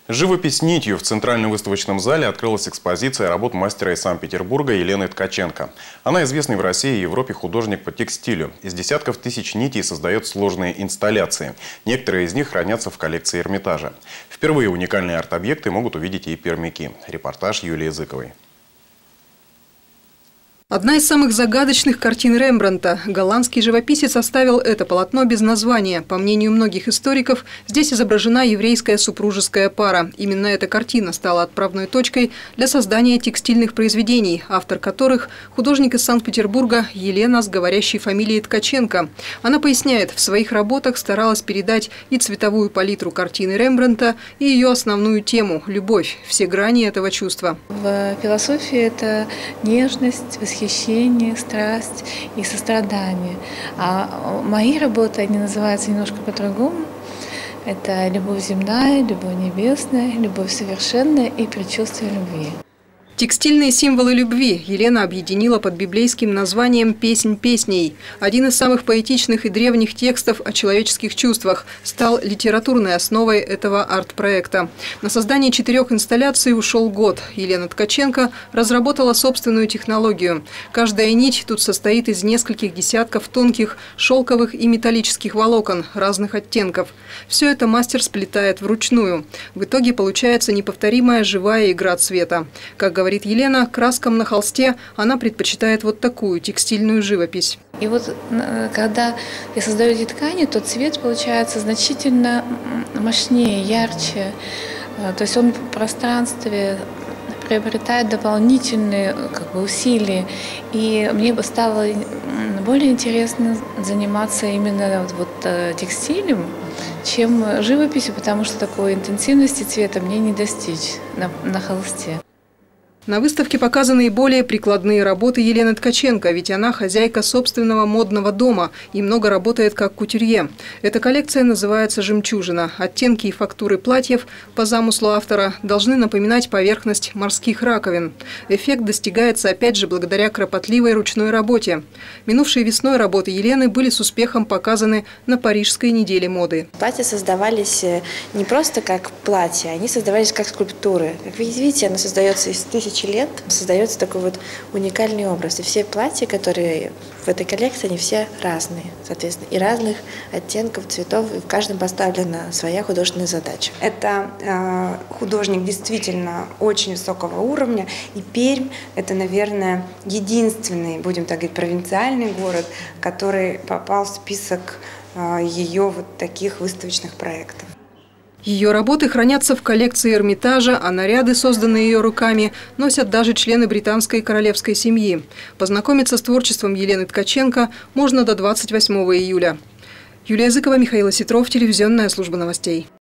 Живопись нитью. В Центральном выставочном зале открылась экспозиция работ мастера из Санкт-Петербурга Елены Ткаченко. Она известный в России и Европе художник по текстилю. Из десятков тысяч нитей создает сложные инсталляции. Некоторые из них хранятся в коллекции Эрмитажа. Впервые уникальные арт-объекты могут увидеть и пермяки. Репортаж Юлии Зыковой. Одна из самых загадочных картин Рембрандта. Голландский живописец оставил это полотно без названия. По мнению многих историков, здесь изображена еврейская супружеская пара. Именно эта картина стала отправной точкой для создания текстильных произведений, автор которых – художник из Санкт-Петербурга Елена с говорящей фамилией Ткаченко. Она поясняет, в своих работах старалась передать и цветовую палитру картины Рембрандта, и ее основную тему – любовь, все грани этого чувства. В философии это нежность, восхищение, страсть и сострадание. А мои работы, они называются немножко по-другому. Это любовь земная, любовь небесная, любовь совершенная и предчувствие любви. Текстильные символы любви Елена объединила под библейским названием «Песнь песней». Один из самых поэтичных и древних текстов о человеческих чувствах стал литературной основой этого арт-проекта. На создание 4 инсталляций ушел год. Елена Ткаченко разработала собственную технологию. Каждая нить тут состоит из нескольких десятков тонких шелковых и металлических волокон разных оттенков. Все это мастер сплетает вручную. В итоге получается неповторимая живая игра цвета. Как говорит Елена, краскам на холсте она предпочитает вот такую текстильную живопись. И вот когда я создаю эти ткани, то цвет получается значительно мощнее, ярче. То есть он в пространстве приобретает дополнительные усилия. И мне бы стало более интересно заниматься именно текстилем, чем живописью, потому что такой интенсивности цвета мне не достичь на холсте. На выставке показаны и более прикладные работы Елены Ткаченко, ведь она хозяйка собственного модного дома и много работает как кутюрье. Эта коллекция называется «Жемчужина». Оттенки и фактуры платьев, по замыслу автора, должны напоминать поверхность морских раковин. Эффект достигается опять же благодаря кропотливой ручной работе. Минувшей весной работы Елены были с успехом показаны на Парижской неделе моды. Платья создавались не просто как платья, они создавались как скульптуры. Как вы видите, она создается из тысячи лет, создается такой вот уникальный образ. И все платья, которые в этой коллекции, они все разные, соответственно, и разных оттенков, цветов, и в каждом поставлена своя художественная задача. Это художник действительно очень высокого уровня, и Пермь – это, наверное, единственный, будем так говорить, провинциальный город, который попал в список ее вот таких выставочных проектов. Ее работы хранятся в коллекции Эрмитажа, а наряды, созданные ее руками, носят даже члены британской королевской семьи. Познакомиться с творчеством Елены Ткаченко можно до 28 июля. Юлия Зыкова, Михаил Осетров, телевизионная служба новостей.